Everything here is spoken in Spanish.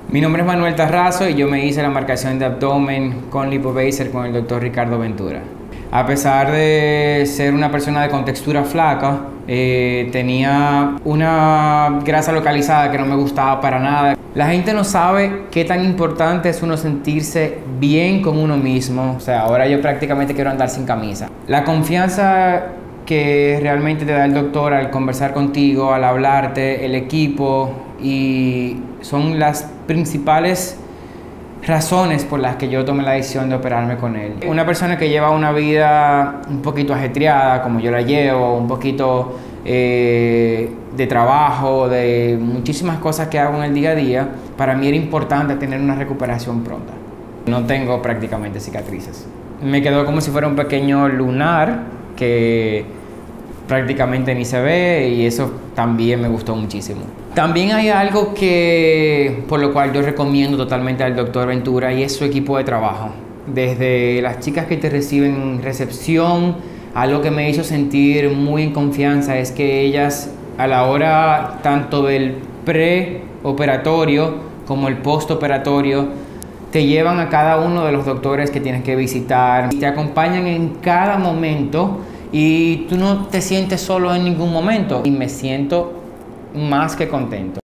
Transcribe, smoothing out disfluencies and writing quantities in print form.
Mi nombre es Manuel Tarrazo y yo me hice la marcación de abdomen con LipoBaser con el doctor Ricardo Ventura. A pesar de ser una persona de contextura flaca, tenía una grasa localizada que no me gustaba para nada. La gente no sabe qué tan importante es uno sentirse bien con uno mismo. O sea, ahora yo prácticamente quiero andar sin camisa. La confianza que realmente te da el doctor al conversar contigo, al hablarte, el equipo, y son las principales razones por las que yo tomé la decisión de operarme con él. Una persona que lleva una vida un poquito ajetreada, como yo la llevo, un poquito de trabajo, de muchísimas cosas que hago en el día a día, para mí era importante tener una recuperación pronta. No tengo prácticamente cicatrices. Me quedó como si fuera un pequeño lunar que prácticamente ni se ve, y eso también me gustó muchísimo. También hay algo por lo cual yo recomiendo totalmente al doctor Ventura, y es su equipo de trabajo. Desde las chicas que te reciben en recepción, algo que me hizo sentir muy en confianza es que ellas, a la hora tanto del preoperatorio como el postoperatorio, te llevan a cada uno de los doctores que tienes que visitar, te acompañan en cada momento y tú no te sientes solo en ningún momento. Y me siento más que contento.